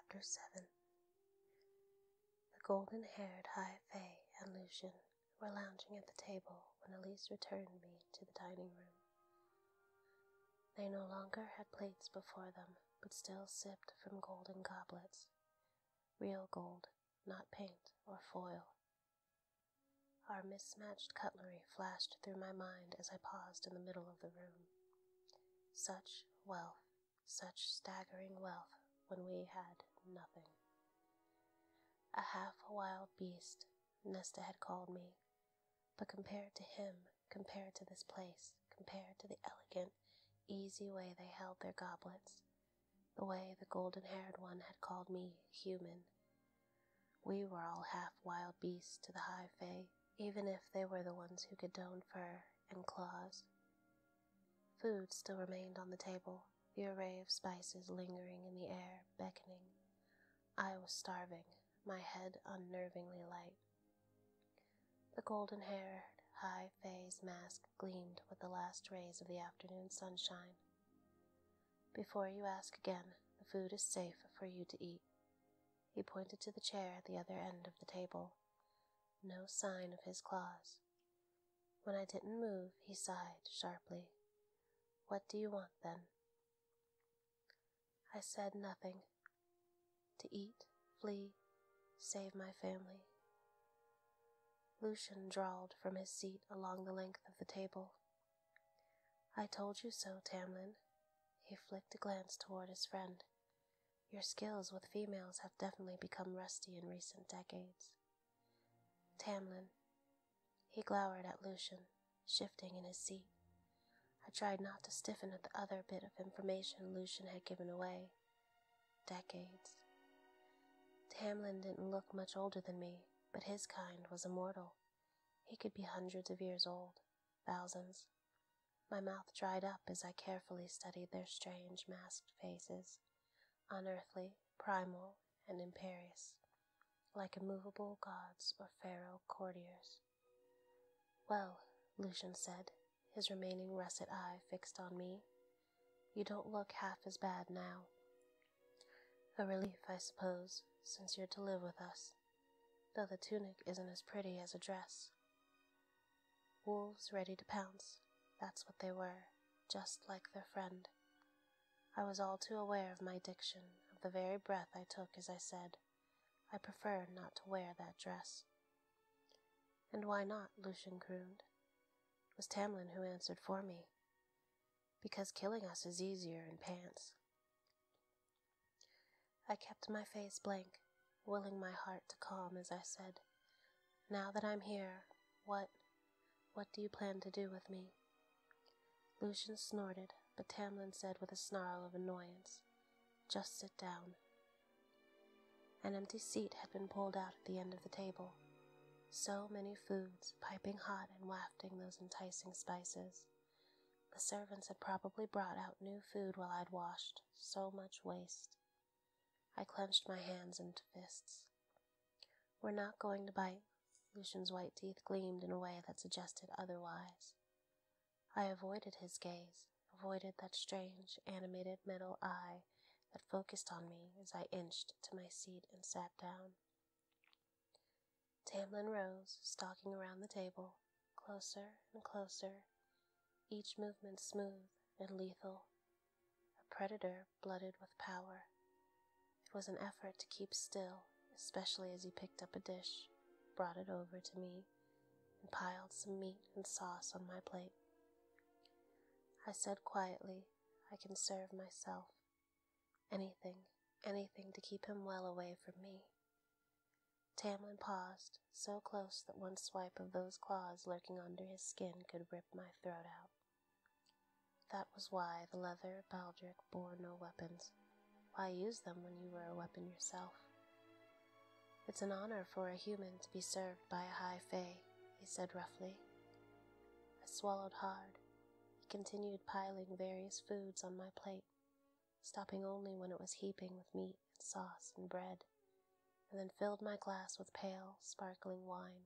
Chapter 7. The golden-haired High Fae and Lucian were lounging at the table when Elise returned me to the dining room. They no longer had plates before them, but still sipped from golden goblets. Real gold, not paint or foil. Our mismatched cutlery flashed through my mind as I paused in the middle of the room. Such wealth, such staggering wealth when we had nothing. A half-wild beast, Nesta had called me, but compared to him, compared to this place, compared to the elegant, easy way they held their goblets, the way the golden-haired one had called me human, we were all half-wild beasts to the High Fae, even if they were the ones who could don fur and claws. Food still remained on the table, the array of spices lingering in the air, beckoning. I was starving, my head unnervingly light. The golden-haired High Fae's mask gleamed with the last rays of the afternoon sunshine. Before you ask again, the food is safe for you to eat. He pointed to the chair at the other end of the table. No sign of his claws. When I didn't move, he sighed sharply. What do you want, then? I said nothing. To eat, flee, save my family. Lucian drawled from his seat along the length of the table. I told you so, Tamlin. He flicked a glance toward his friend. Your skills with females have definitely become rusty in recent decades. Tamlin. He glowered at Lucian, shifting in his seat. I tried not to stiffen at the other bit of information Lucian had given away. Decades. Tamlin didn't look much older than me, but his kind was immortal. He could be hundreds of years old, thousands. My mouth dried up as I carefully studied their strange masked faces, unearthly, primal, and imperious, like immovable gods or pharaoh courtiers. Well, Lucian said, his remaining russet eye fixed on me, you don't look half as bad now. A relief, I suppose, since you're to live with us, though the tunic isn't as pretty as a dress. Wolves ready to pounce, that's what they were, just like their friend. I was all too aware of my diction, of the very breath I took as I said, I prefer not to wear that dress. And why not? Lucian crooned. It was Tamlin who answered for me. Because killing us is easier in pants. I kept my face blank, willing my heart to calm as I said, now that I'm here, what do you plan to do with me? Lucian snorted, but Tamlin said with a snarl of annoyance, just sit down. An empty seat had been pulled out at the end of the table. So many foods, piping hot and wafting those enticing spices. The servants had probably brought out new food while I'd washed. So much waste. I clenched my hands into fists. We're not going to bite. Lucian's white teeth gleamed in a way that suggested otherwise. I avoided his gaze, avoided that strange, animated metal eye that focused on me as I inched to my seat and sat down. Tamlin rose, stalking around the table, closer and closer, each movement smooth and lethal. A predator blooded with power. It was an effort to keep still, especially as he picked up a dish, brought it over to me, and piled some meat and sauce on my plate. I said quietly, I can serve myself. Anything to keep him well away from me. Tamlin paused, so close that one swipe of those claws lurking under his skin could rip my throat out. That was why the leather baldric bore no weapons. Why use them when you were a weapon yourself? It's an honor for a human to be served by a High Fae, he said roughly. I swallowed hard. He continued piling various foods on my plate, stopping only when it was heaping with meat and sauce and bread, and then filled my glass with pale, sparkling wine.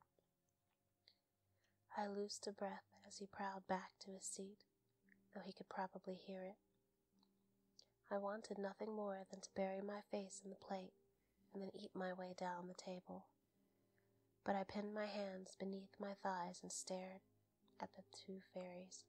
I loosed a breath as he prowled back to his seat, though he could probably hear it. I wanted nothing more than to bury my face in the plate and then eat my way down the table. But I pinned my hands beneath my thighs and stared at the two fairies.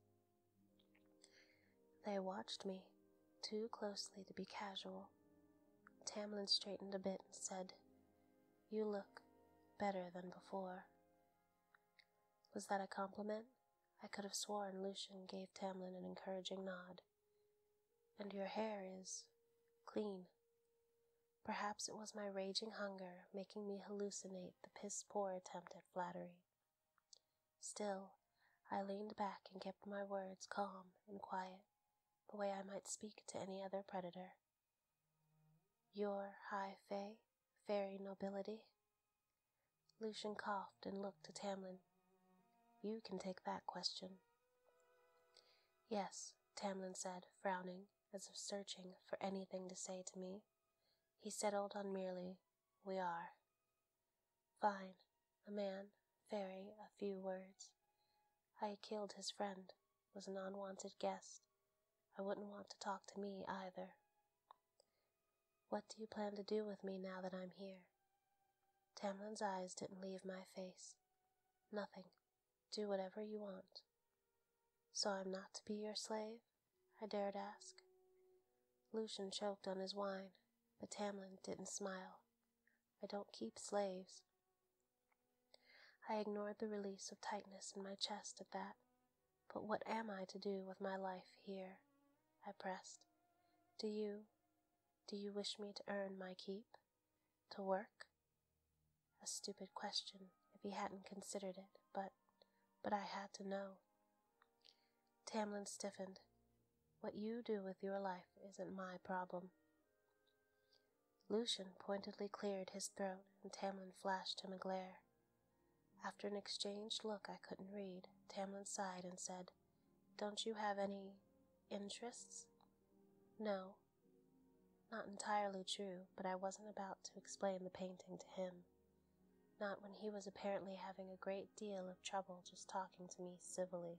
They watched me too closely to be casual. Tamlin straightened a bit and said, "You look better than before." Was that a compliment? I could have sworn Lucian gave Tamlin an encouraging nod. "And your hair is clean." Perhaps it was my raging hunger making me hallucinate the piss-poor attempt at flattery. Still, I leaned back and kept my words calm and quiet, the way I might speak to any other predator. "Your high fae, fairy nobility?" Lucian coughed and looked to Tamlin. "You can take that question." "Yes," Tamlin said, frowning, as if searching for anything to say to me. He settled on merely, "We are." "Fine. A man, fairy, a few words. I killed his friend, was an unwanted guest. I wouldn't want to talk to me either." "What do you plan to do with me now that I'm here?" Tamlin's eyes didn't leave my face. "Nothing. Do whatever you want." "So I'm not to be your slave?" I dared ask. Lucian choked on his wine, but Tamlin didn't smile. "I don't keep slaves." I ignored the release of tightness in my chest at that. "But what am I to do with my life here?" I pressed. Do you wish me to earn my keep? To work?" A stupid question, if he hadn't considered it, but I had to know. Tamlin stiffened. "What you do with your life isn't my problem." Lucian pointedly cleared his throat, and Tamlin flashed him a glare. After an exchanged look I couldn't read, Tamlin sighed and said, "Don't you have any interests?" "No." Not entirely true, but I wasn't about to explain the painting to him. Not when he was apparently having a great deal of trouble just talking to me civilly.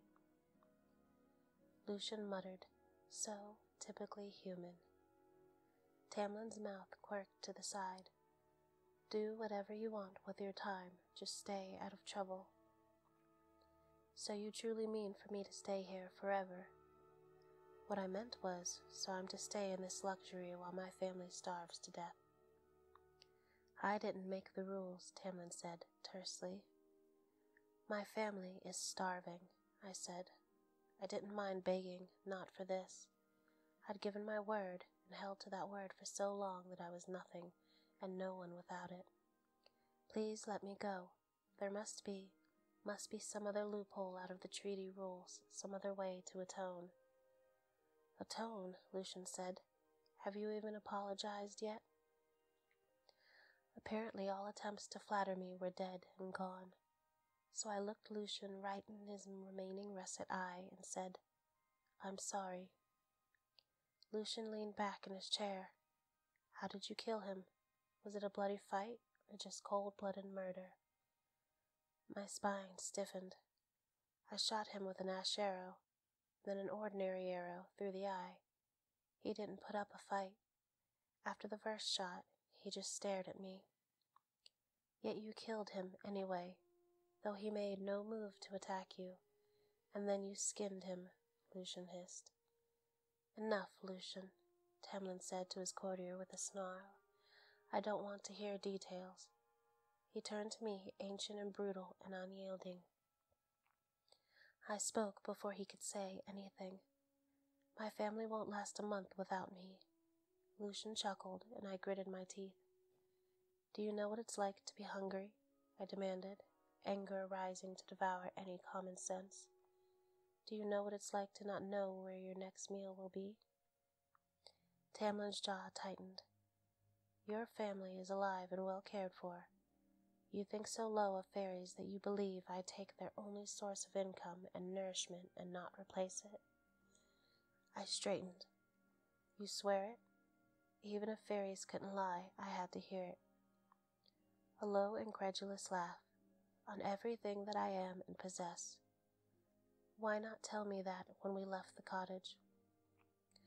Lucian muttered, "So typically human." Tamlin's mouth quirked to the side. "Do whatever you want with your time, just stay out of trouble." "So you truly mean for me to stay here forever?" "What I meant was, so I'm to stay in this luxury while my family starves to death." "I didn't make the rules," Tamlin said tersely. "My family is starving," I said. I didn't mind begging, not for this. I'd given my word and held to that word for so long that I was nothing and no one without it. "Please let me go. There must be some other loophole out of the treaty rules, some other way to atone." "Atone?" Lucian said. "Have you even apologized yet?" Apparently all attempts to flatter me were dead and gone. So I looked Lucian right in his remaining russet eye and said, "I'm sorry." Lucian leaned back in his chair. "How did you kill him? Was it a bloody fight or just cold-blooded murder?" My spine stiffened. "I shot him with an ash arrow, then an ordinary arrow through the eye. He didn't put up a fight. After the first shot, he just stared at me." "Yet you killed him anyway, though he made no move to attack you, and then you skinned him," Lucian hissed. "Enough, Lucian," Tamlin said to his courtier with a snarl. "I don't want to hear details." He turned to me, ancient and brutal and unyielding. I spoke before he could say anything. "My family won't last a month without me." Lucian chuckled, and I gritted my teeth. "Do you know what it's like to be hungry?" I demanded, anger rising to devour any common sense. "Do you know what it's like to not know where your next meal will be?" Tamlin's jaw tightened. "Your family is alive and well cared for. You think so low of fairies that you believe I take their only source of income and nourishment and not replace it." I straightened. "You swear it?" Even if fairies couldn't lie, I had to hear it. A low, incredulous laugh. "On everything that I am and possess." "Why not tell me that when we left the cottage?"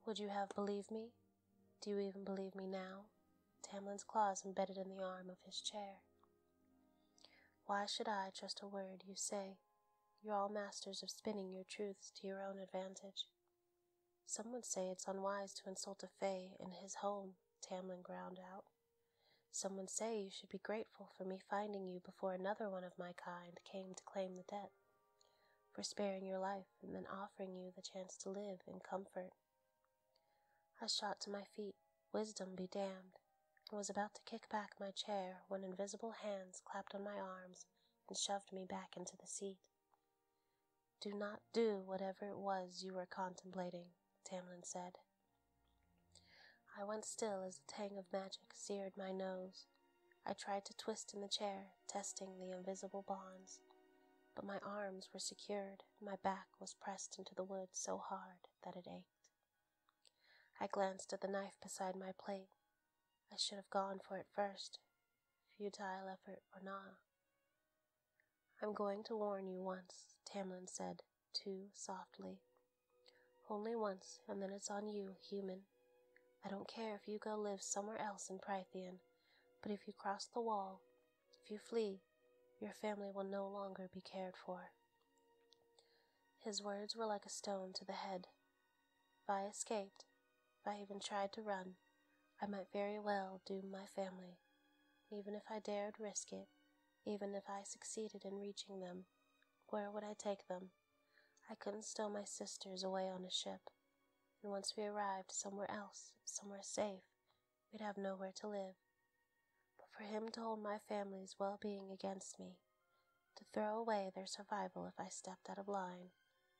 Would you have believed me? Do you even believe me now? Tamlin's claws embedded in the arm of his chair. Why should I trust a word you say? You're all masters of spinning your truths to your own advantage. Some would say it's unwise to insult a fae in his home, Tamlin ground out. Some would say you should be grateful for me finding you before another one of my kind came to claim the debt, for sparing your life and then offering you the chance to live in comfort. I shot to my feet, wisdom be damned, and was about to kick back my chair when invisible hands clapped on my arms and shoved me back into the seat. Do not do whatever it was you were contemplating, Tamlin said. I went still as the tang of magic seared my nose. I tried to twist in the chair, testing the invisible bonds, but my arms were secured, and my back was pressed into the wood so hard that it ached. I glanced at the knife beside my plate. I should have gone for it first, futile effort or not. I'm going to warn you once, Tamlin said, too softly. Only once, and then it's on you, human. I don't care if you go live somewhere else in Prythian, but if you cross the wall, if you flee, your family will no longer be cared for. His words were like a stone to the head. If I escaped, if I even tried to run, I might very well doom my family. Even if I dared risk it, even if I succeeded in reaching them, where would I take them? I couldn't stow my sisters away on a ship, and once we arrived somewhere else, somewhere safe, we'd have nowhere to live. But for him to hold my family's well-being against me, to throw away their survival if I stepped out of line.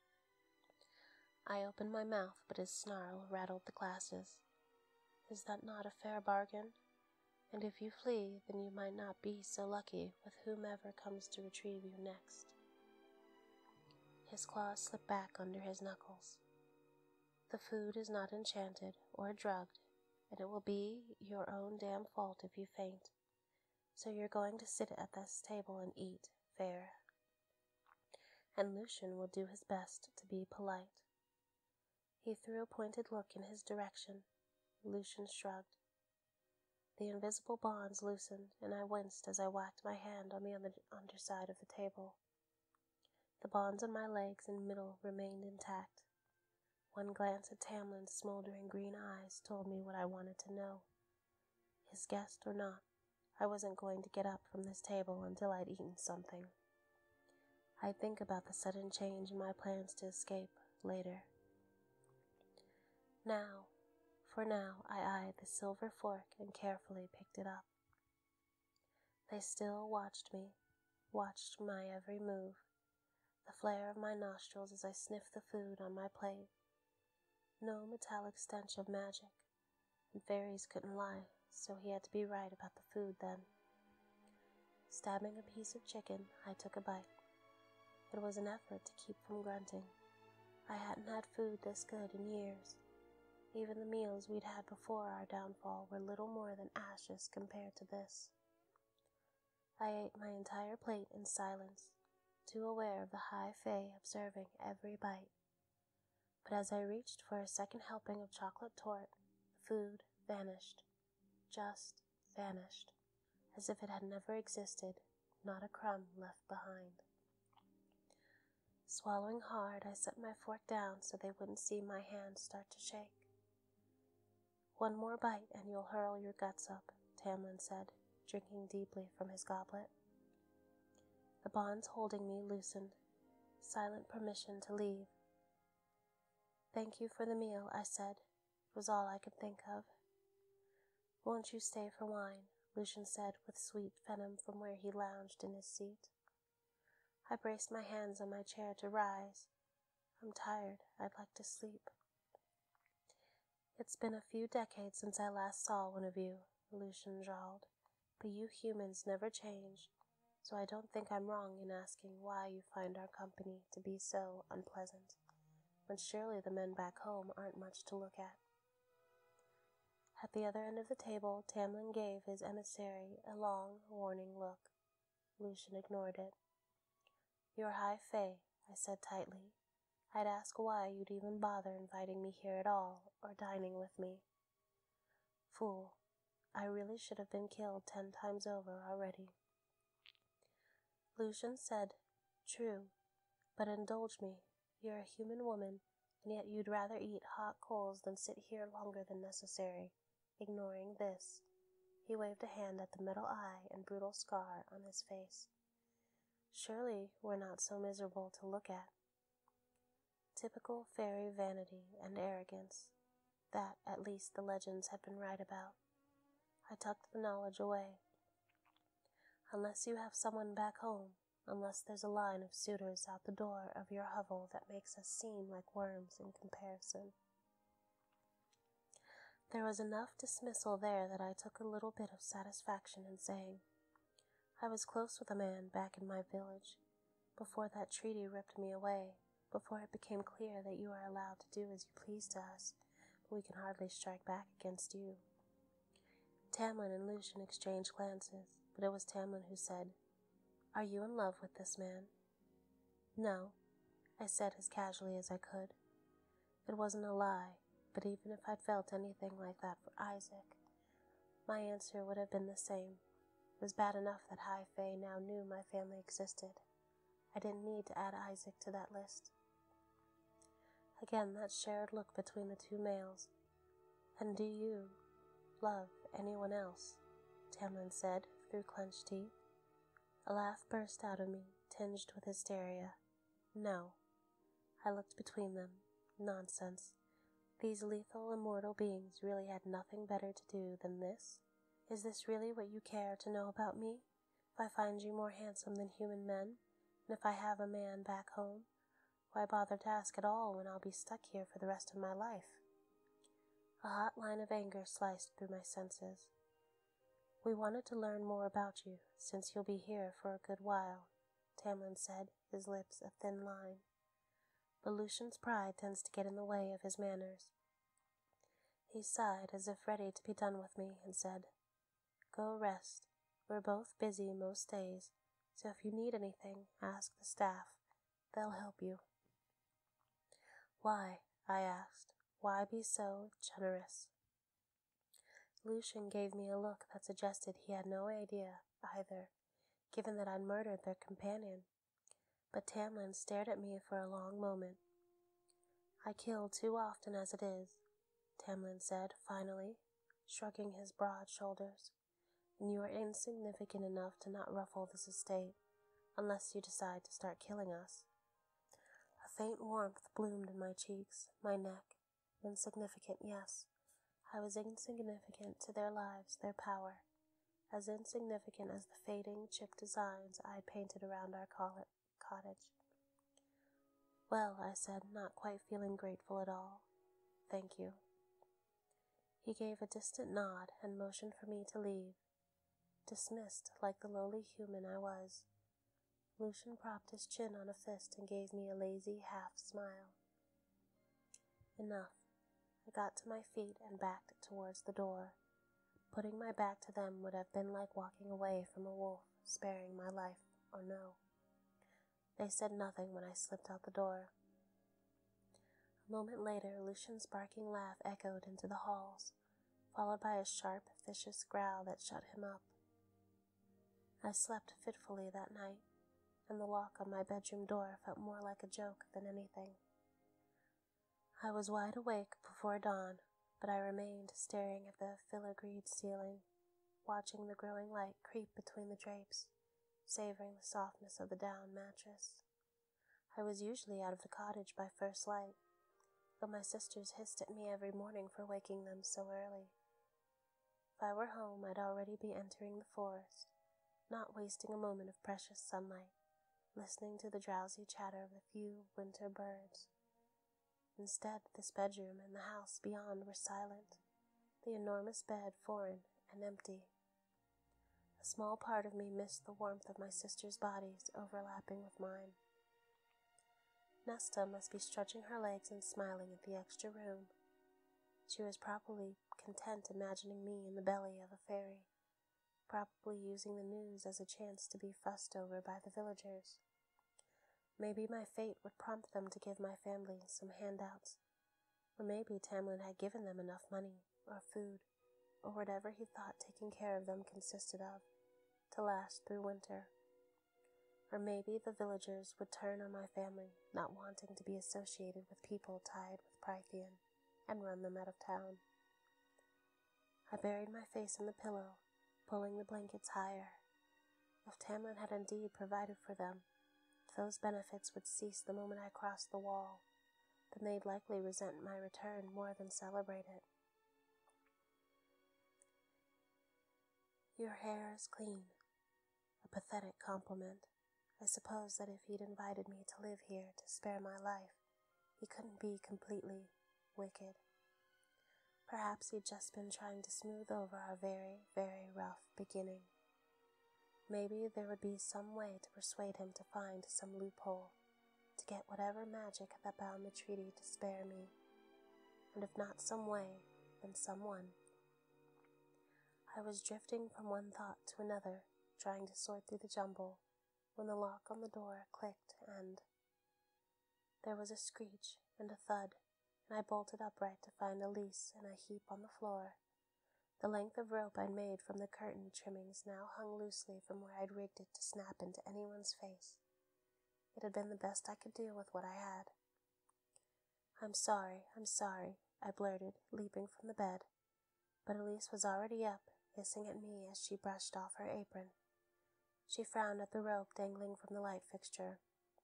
I opened my mouth, but his snarl rattled the glasses. Is that not a fair bargain? And if you flee, then you might not be so lucky with whomever comes to retrieve you next. His claws slipped back under his knuckles. The food is not enchanted or drugged, and it will be your own damn fault if you faint. So you're going to sit at this table and eat, fair. And Lucian will do his best to be polite. He threw a pointed look in his direction. Lucian shrugged. The invisible bonds loosened, and I winced as I whacked my hand on the underside of the table. The bonds on my legs and middle remained intact. One glance at Tamlin's smoldering green eyes told me what I wanted to know. His guest or not, I wasn't going to get up from this table until I'd eaten something. I'd think about the sudden change in my plans to escape later. For now, I eyed the silver fork and carefully picked it up. They still watched me, watched my every move, the flare of my nostrils as I sniffed the food on my plate. No metallic stench of magic, and fairies couldn't lie, so he had to be right about the food then. Stabbing a piece of chicken, I took a bite. It was an effort to keep from grunting. I hadn't had food this good in years. Even the meals we'd had before our downfall were little more than ashes compared to this. I ate my entire plate in silence, too aware of the high fae observing every bite. But as I reached for a second helping of chocolate torte, the food vanished, just vanished, as if it had never existed, not a crumb left behind. Swallowing hard, I set my fork down so they wouldn't see my hands start to shake. One more bite and you'll hurl your guts up, Tamlin said, drinking deeply from his goblet. The bonds holding me loosened, silent permission to leave. Thank you for the meal, I said. It was all I could think of. Won't you stay for wine? Lucian said with sweet venom from where he lounged in his seat. I braced my hands on my chair to rise. I'm tired. I'd like to sleep. It's been a few decades since I last saw one of you, Lucian drawled, but you humans never change, so I don't think I'm wrong in asking why you find our company to be so unpleasant, when surely the men back home aren't much to look at. At the other end of the table, Tamlin gave his emissary a long, warning look. Lucian ignored it. You're high fae, I said tightly. I'd ask why you'd even bother inviting me here at all, or dining with me. Fool, I really should have been killed 10 times over already. Lucian said, True, but indulge me. You're a human woman, and yet you'd rather eat hot coals than sit here longer than necessary, ignoring this. He waved a hand at the metal eye and brutal scar on his face. Surely we're not so miserable to look at. Typical fairy vanity and arrogance. That, at least, the legends had been right about. I tucked the knowledge away. Unless you have someone back home, unless there's a line of suitors out the door of your hovel that makes us seem like worms in comparison. There was enough dismissal there that I took a little bit of satisfaction in saying, I was close with a man back in my village, before that treaty ripped me away, before it became clear that you are allowed to do as you please to us, but we can hardly strike back against you. Tamlin and Lucian exchanged glances, but it was Tamlin who said, Are you in love with this man? No, I said as casually as I could. It wasn't a lie, but even if I'd felt anything like that for Isaac, my answer would have been the same. It was bad enough that High Fae now knew my family existed. I didn't need to add Isaac to that list. Again, that shared look between the two males. And do you love anyone else? Tamlin said through clenched teeth. A laugh burst out of me, tinged with hysteria. No. I looked between them. Nonsense. These lethal, immortal beings really had nothing better to do than this? Is this really what you care to know about me? If I find you more handsome than human men, and if I have a man back home, why bother to ask at all when I'll be stuck here for the rest of my life? A hot line of anger sliced through my senses. We wanted to learn more about you, since you'll be here for a good while, Tamlin said, his lips a thin line. But Lucian's pride tends to get in the way of his manners. He sighed as if ready to be done with me and said, Go rest. We're both busy most days, so if you need anything, ask the staff. They'll help you. Why? I asked. Why be so generous? Lucian gave me a look that suggested he had no idea either, given that I'd murdered their companion. But Tamlin stared at me for a long moment. I kill too often as it is, Tamlin said, finally, shrugging his broad shoulders, and you are insignificant enough to not ruffle this estate, unless you decide to start killing us. A faint warmth bloomed in my cheeks, my neck. Insignificant, yes. I was insignificant to their lives, their power, as insignificant as the fading, chipped designs I had painted around our cottage. Well, I said, not quite feeling grateful at all. Thank you. He gave a distant nod and motioned for me to leave. Dismissed like the lowly human I was, Lucian propped his chin on a fist and gave me a lazy half-smile. Enough. I got to my feet and backed towards the door. Putting my back to them would have been like walking away from a wolf, sparing my life or no. They said nothing when I slipped out the door. A moment later, Lucian's barking laugh echoed into the halls, followed by a sharp, vicious growl that shut him up. I slept fitfully that night, and the lock on my bedroom door felt more like a joke than anything. I was wide awake before dawn, but I remained staring at the filigreed ceiling, watching the growing light creep between the drapes, savoring the softness of the down mattress. I was usually out of the cottage by first light, though my sisters hissed at me every morning for waking them so early. If I were home, I'd already be entering the forest, not wasting a moment of precious sunlight, listening to the drowsy chatter of the few winter birds. Instead, this bedroom and the house beyond were silent, the enormous bed foreign and empty. A small part of me missed the warmth of my sisters' bodies overlapping with mine. Nesta must be stretching her legs and smiling at the extra room. She was probably content imagining me in the belly of a fairy, probably using the news as a chance to be fussed over by the villagers. Maybe my fate would prompt them to give my family some handouts, or maybe Tamlin had given them enough money, or food, or whatever he thought taking care of them consisted of, to last through winter. Or maybe the villagers would turn on my family, not wanting to be associated with people tied with Prythian, and run them out of town. I buried my face in the pillow, pulling the blankets higher. If Tamlin had indeed provided for them, if those benefits would cease the moment I crossed the wall, then they'd likely resent my return more than celebrate it. Your hair is clean. A pathetic compliment. I suppose that if he'd invited me to live here to spare my life, he couldn't be completely wicked. Perhaps he'd just been trying to smooth over our very, very rough beginning. Maybe there would be some way to persuade him to find some loophole, to get whatever magic that bound the treaty to spare me. And if not some way, then someone. I was drifting from one thought to another, trying to sort through the jumble, when the lock on the door clicked and there was a screech and a thud, and I bolted upright to find Elise in a heap on the floor. The length of rope I'd made from the curtain trimmings now hung loosely from where I'd rigged it to snap into anyone's face. It had been the best I could do with what I had. I'm sorry, I blurted, leaping from the bed. But Elise was already up, hissing at me as she brushed off her apron. She frowned at the rope dangling from the light fixture.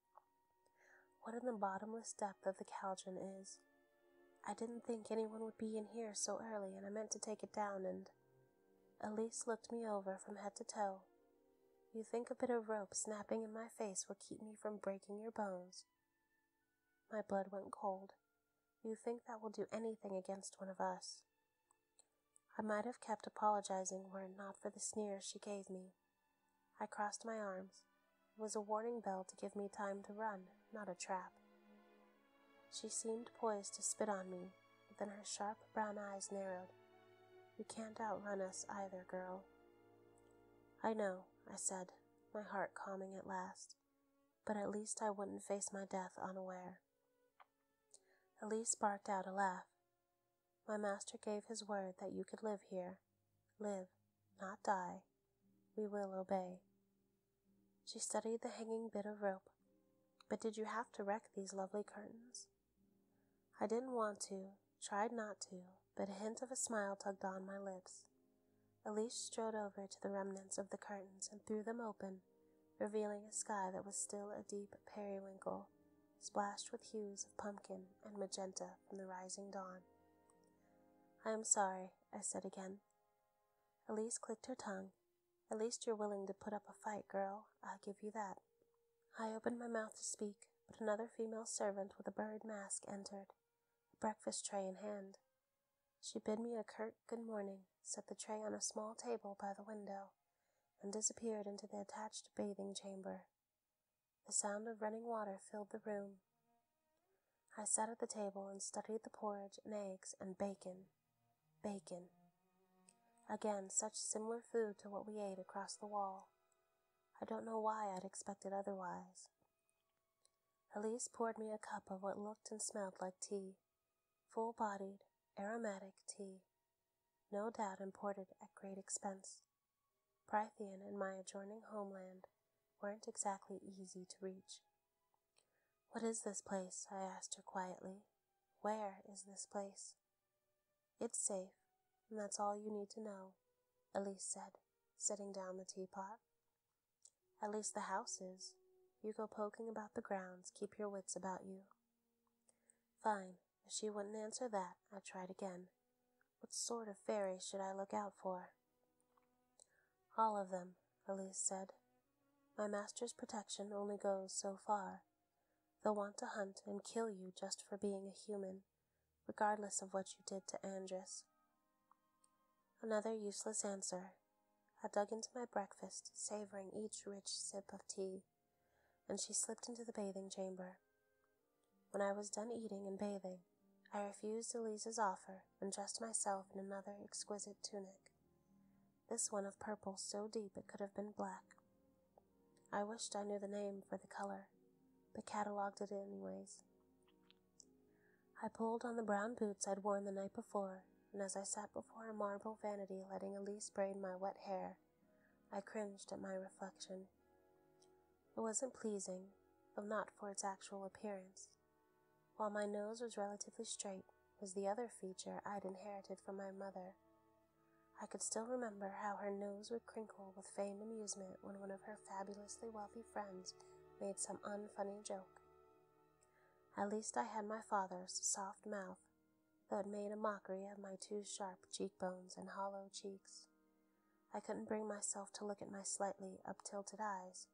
What in the bottomless depth of the cauldron is? I didn't think anyone would be in here so early, and I meant to take it down, and... Elise looked me over from head to toe. You think a bit of rope snapping in my face will keep me from breaking your bones? My blood went cold. You think that will do anything against one of us? I might have kept apologizing were it not for the sneers she gave me. I crossed my arms. It was a warning bell to give me time to run, not a trap. She seemed poised to spit on me, but then her sharp brown eyes narrowed. You can't outrun us either, girl. I know, I said, my heart calming at last, but at least I wouldn't face my death unaware. Elise barked out a laugh. My master gave his word that you could live here. Live, not die. We will obey. She studied the hanging bit of rope. But did you have to wreck these lovely curtains? I didn't want to, tried not to, but a hint of a smile tugged on my lips. Elise strode over to the remnants of the curtains and threw them open, revealing a sky that was still a deep periwinkle, splashed with hues of pumpkin and magenta from the rising dawn. I am sorry, I said again. Elise clicked her tongue. At least you're willing to put up a fight, girl. I'll give you that. I opened my mouth to speak, but another female servant with a bird mask entered, a breakfast tray in hand. She bid me a curt good morning, set the tray on a small table by the window, and disappeared into the attached bathing chamber. The sound of running water filled the room. I sat at the table and studied the porridge and eggs and bacon. Bacon. Again, such similar food to what we ate across the wall. I don't know why I'd expected otherwise. Elise poured me a cup of what looked and smelled like tea, full-bodied, aromatic tea, no doubt imported at great expense. Prythian and my adjoining homeland weren't exactly easy to reach. What is this place? I asked her quietly. Where is this place? It's safe, and that's all you need to know, Elise said, setting down the teapot. At least the house is. You go poking about the grounds, keep your wits about you. Fine. If she wouldn't answer that, I tried again. What sort of fairy should I look out for? All of them, Elise said. My master's protection only goes so far. They'll want to hunt and kill you just for being a human, regardless of what you did to Andrus. Another useless answer. I dug into my breakfast, savoring each rich sip of tea, and she slipped into the bathing chamber. When I was done eating and bathing, I refused Elise's offer and dressed myself in another exquisite tunic, this one of purple so deep it could have been black. I wished I knew the name for the color. but catalogued it anyways. I pulled on the brown boots I'd worn the night before, and as I sat before a marble vanity letting Elise braid my wet hair, I cringed at my reflection. It wasn't pleasing, though not for its actual appearance. While my nose was relatively straight, was the other feature I'd inherited from my mother. I could still remember how her nose would crinkle with feigned amusement when one of her fabulously wealthy friends made some unfunny joke. At least I had my father's soft mouth, though it made a mockery of my too sharp cheekbones and hollow cheeks. I couldn't bring myself to look at my slightly up-tilted eyes.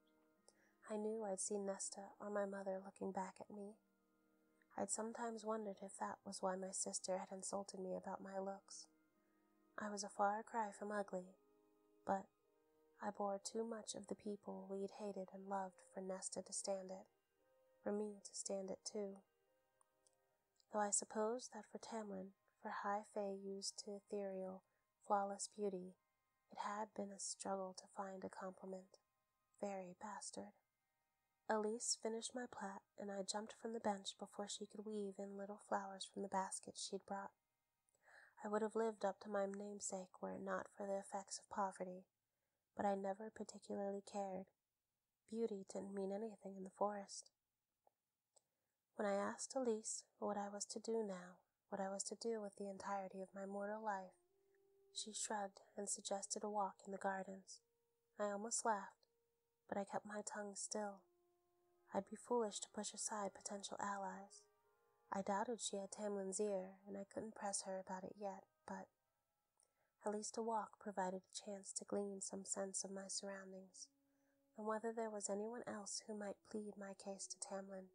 I knew I'd seen Nesta or my mother looking back at me. I'd sometimes wondered if that was why my sister had insulted me about my looks. I was a far cry from ugly, but I bore too much of the people we'd hated and loved for Nesta to stand it, for me to stand it too. Though I suppose that for Tamlin, for high fae used to ethereal, flawless beauty, it had been a struggle to find a compliment. Very bastard. Elise finished my plait, and I jumped from the bench before she could weave in little flowers from the basket she'd brought. I would have lived up to my namesake were it not for the effects of poverty, but I never particularly cared. Beauty didn't mean anything in the forest. When I asked Elise what I was to do now, what I was to do with the entirety of my mortal life, she shrugged and suggested a walk in the gardens. I almost laughed, but I kept my tongue still. I'd be foolish to push aside potential allies. I doubted she had Tamlin's ear, and I couldn't press her about it yet, but at least a walk provided a chance to glean some sense of my surroundings, and whether there was anyone else who might plead my case to Tamlin.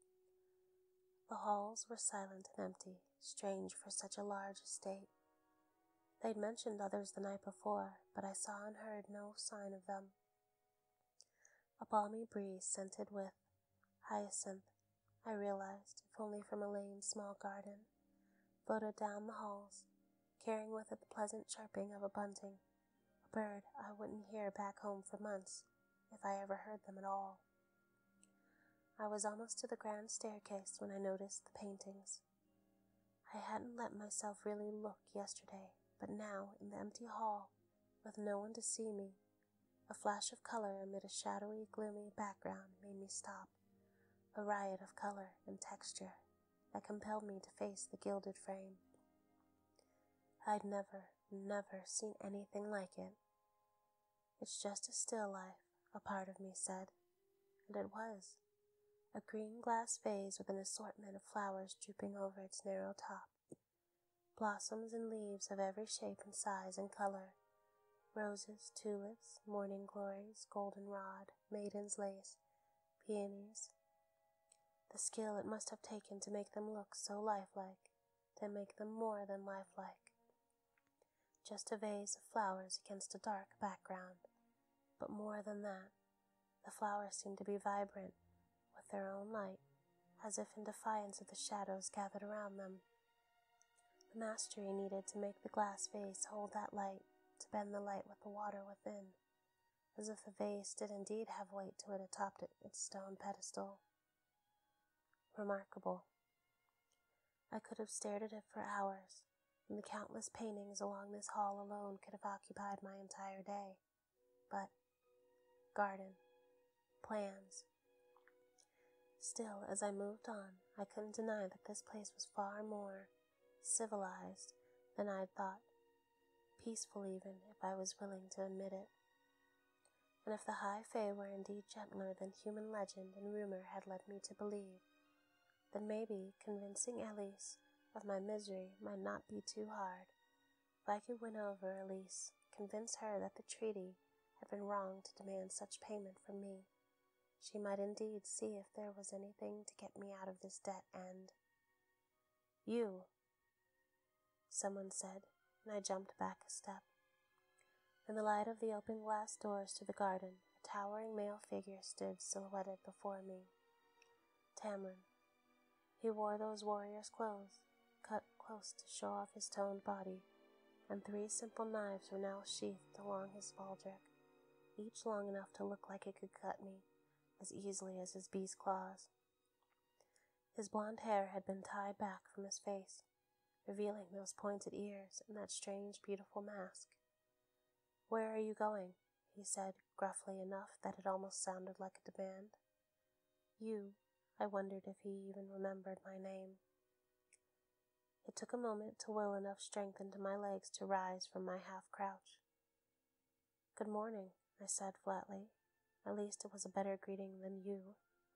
The halls were silent and empty, strange for such a large estate. They'd mentioned others the night before, but I saw and heard no sign of them. A balmy breeze scented with hyacinth, I realized, if only from Elaine's small garden, floated down the halls, carrying with it the pleasant chirping of a bunting, a bird I wouldn't hear back home for months, if I ever heard them at all. I was almost to the grand staircase when I noticed the paintings. I hadn't let myself really look yesterday, but now, in the empty hall, with no one to see me, a flash of color amid a shadowy, gloomy background made me stop, a riot of color and texture that compelled me to face the gilded frame. I'd never seen anything like it. It's just a still life, a part of me said, and it was. A green glass vase with an assortment of flowers drooping over its narrow top. Blossoms and leaves of every shape and size and color. Roses, tulips, morning glories, goldenrod, maiden's lace, peonies. The skill it must have taken to make them look so lifelike, to make them more than lifelike. Just a vase of flowers against a dark background, but more than that, the flowers seemed to be vibrant, with their own light, as if in defiance of the shadows gathered around them. The mastery needed to make the glass vase hold that light, to bend the light with the water within, as if the vase did indeed have weight to it atop its stone pedestal. Remarkable. I could have stared at it for hours, and the countless paintings along this hall alone could have occupied my entire day. But garden, plans. Still, as I moved on, I couldn't deny that this place was far more civilized than I'd thought, peaceful even, if I was willing to admit it. And if the high fae were indeed gentler than human legend and rumor had led me to believe, then maybe convincing Elise of my misery might not be too hard. If I could win over Elise, convince her that the treaty had been wrong to demand such payment from me, she might indeed see if there was anything to get me out of this debt and— "You," someone said, and I jumped back a step. In the light of the open glass doors to the garden, a towering male figure stood silhouetted before me. Tamlin. He wore those warrior's clothes, cut close to show off his toned body, and 3 simple knives were now sheathed along his baldric, each long enough to look like it could cut me, as easily as his beast claws. His blonde hair had been tied back from his face, revealing those pointed ears and that strange, beautiful mask. "Where are you going?" he said, gruffly enough that it almost sounded like a demand. "You." I wondered if he even remembered my name. It took a moment to will enough strength into my legs to rise from my half-crouch. "Good morning," I said flatly. At least it was a better greeting than "you."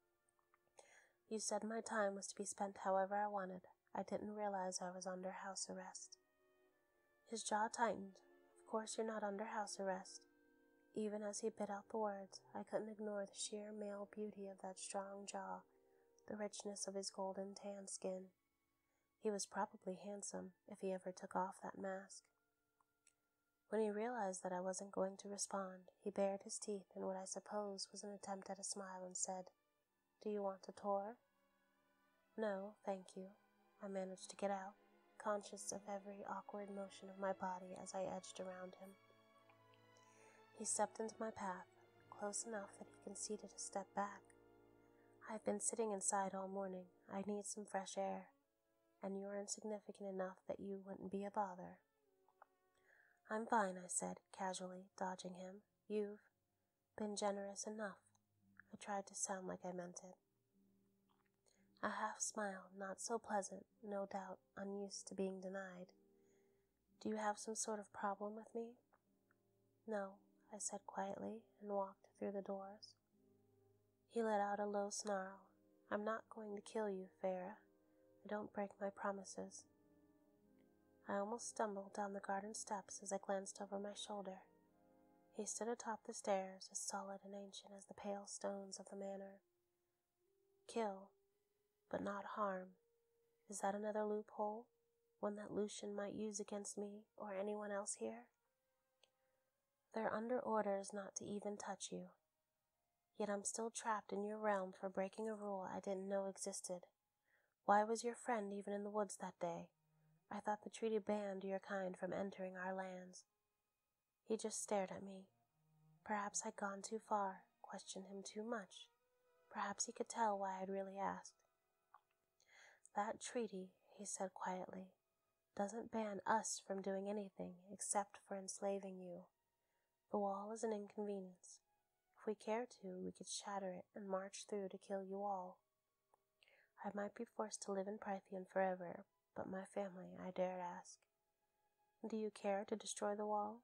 "You said my time was to be spent however I wanted. I didn't realize I was under house arrest." His jaw tightened. "Of course you're not under house arrest." Even as he bit out the words, I couldn't ignore the sheer male beauty of that strong jaw, the richness of his golden tan skin. He was probably handsome if he ever took off that mask. When he realized that I wasn't going to respond, he bared his teeth in what I suppose was an attempt at a smile and said, "Do you want a tour?" "No, thank you," I managed to get out, conscious of every awkward motion of my body as I edged around him. He stepped into my path, close enough that he conceded a step back. "I've been sitting inside all morning. I need some fresh air, and you're insignificant enough that you wouldn't be a bother." "I'm fine," I said, casually, dodging him. "You've been generous enough." I tried to sound like I meant it. A half smile, not so pleasant, no doubt, unused to being denied. "Do you have some sort of problem with me?" "No," I said quietly, and walked through the doors. He let out a low snarl. "I'm not going to kill you, Farah. I don't break my promises." I almost stumbled down the garden steps as I glanced over my shoulder. He stood atop the stairs, as solid and ancient as the pale stones of the manor. "Kill, but not harm. Is that another loophole? One that Lucian might use against me or anyone else here?" "They're under orders not to even touch you. Yet I'm still trapped in your realm for breaking a rule I didn't know existed. Why was your friend even in the woods that day? I thought the treaty banned your kind from entering our lands." He just stared at me. Perhaps I'd gone too far, questioned him too much. Perhaps he could tell why I'd really asked. "That treaty," he said quietly, "doesn't ban us from doing anything except for enslaving you. The wall is an inconvenience. If we care to, we could shatter it and march through to kill you all. I might be forced to live in Prythian forever, but my family, I dare ask. Do you care to destroy the wall?"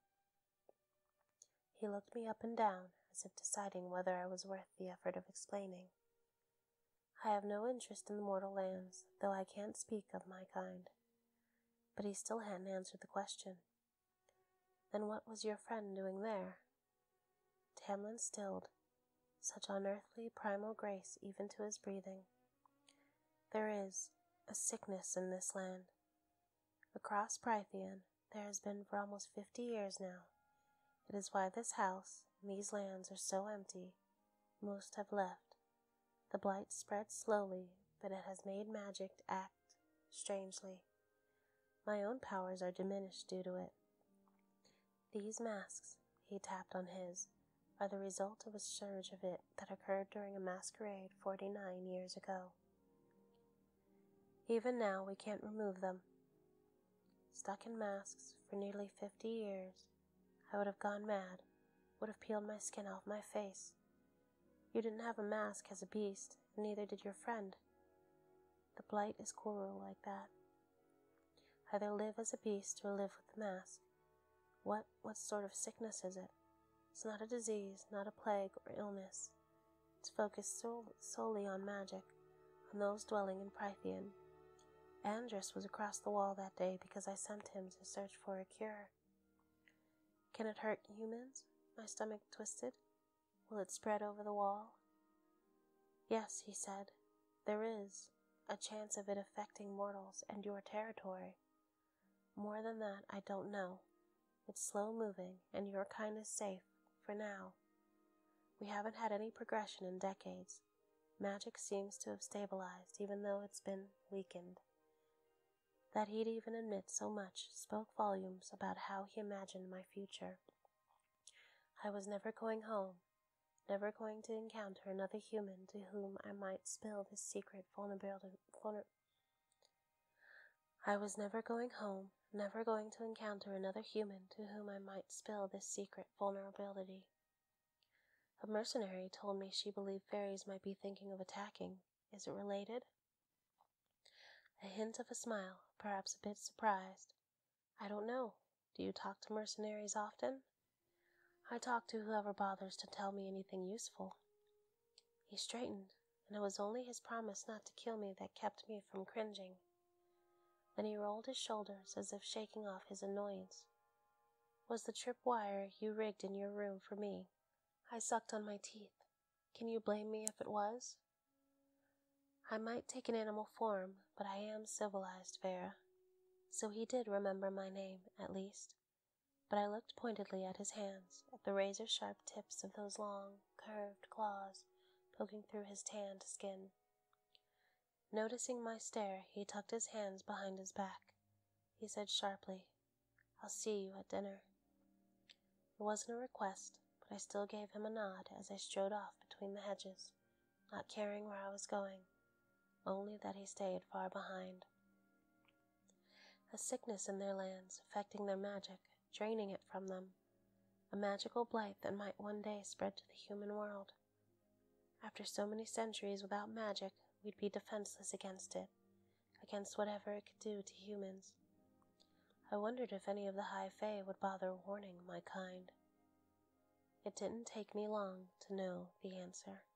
He looked me up and down, as if deciding whether I was worth the effort of explaining. "I have no interest in the mortal lands, though I can't speak of my kind." But he still hadn't answered the question. "Then what was your friend doing there?" Tamlin stilled, such unearthly primal grace even to his breathing. "There is a sickness in this land. Across Prythian, there has been for almost 50 years now. It is why this house and these lands are so empty. Most have left. The blight spread slowly, but it has made magic act strangely. My own powers are diminished due to it. These masks," he tapped on his, "are the result of a surge of it that occurred during a masquerade 49 years ago. Even now we can't remove them. Stuck in masks for nearly 50 years, I would have gone mad, would have peeled my skin off my face. You didn't have a mask as a beast, and neither did your friend. The blight is cruel like that. Either live as a beast or live with the mask. What sort of sickness is it? It's not a disease, not a plague or illness. It's focused solely on magic, on those dwelling in Prythian. Andrus was across the wall that day because I sent him to search for a cure." "Can it hurt humans?" My stomach twisted. "Will it spread over the wall?" "Yes," he said. "There is a chance of it affecting mortals and your territory. More than that, I don't know. It's slow moving, and your kind is safe, for now. We haven't had any progression in decades. Magic seems to have stabilized, even though it's been weakened. That he'd even admit so much spoke volumes about how he imagined my future. I was never going home, never going to encounter another human to whom I might spill this secret vulnerability. I was never going home, never going to encounter another human to whom I might spill this secret vulnerability. A mercenary told me she believed fairies might be thinking of attacking. Is it related? A hint of a smile, perhaps a bit surprised. I don't know. Do you talk to mercenaries often? I talk to whoever bothers to tell me anything useful. He straightened, and it was only his promise not to kill me that kept me from cringing. Then he rolled his shoulders as if shaking off his annoyance. Was the tripwire you rigged in your room for me? I sucked on my teeth. Can you blame me if it was? I might take an animal form, but I am civilized, Vera. So he did remember my name, at least. But I looked pointedly at his hands, at the razor-sharp tips of those long, curved claws poking through his tanned skin. Noticing my stare, he tucked his hands behind his back. He said sharply, I'll see you at dinner. It wasn't a request, but I still gave him a nod as I strode off between the hedges, not caring where I was going, only that he stayed far behind. A sickness in their lands, affecting their magic, draining it from them, a magical blight that might one day spread to the human world. After so many centuries without magic, we'd be defenseless against it, against whatever it could do to humans. I wondered if any of the High Fae would bother warning my kind. It didn't take me long to know the answer.